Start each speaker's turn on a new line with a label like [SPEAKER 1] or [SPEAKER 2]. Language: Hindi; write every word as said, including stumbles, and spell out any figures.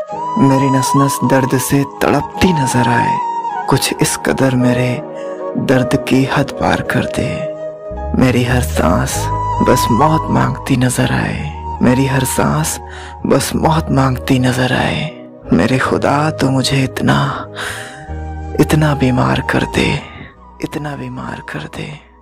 [SPEAKER 1] मेरी नस नस दर्द से तड़पती नजर आए, कुछ इस कदर मेरे दर्द की हद पार कर दे। मेरी हर सांस बस मौत मांगती नजर आए, मेरी हर सांस बस मौत मांगती नजर आए। मेरे खुदा तो मुझे इतना इतना बीमार कर दे, इतना बीमार कर दे।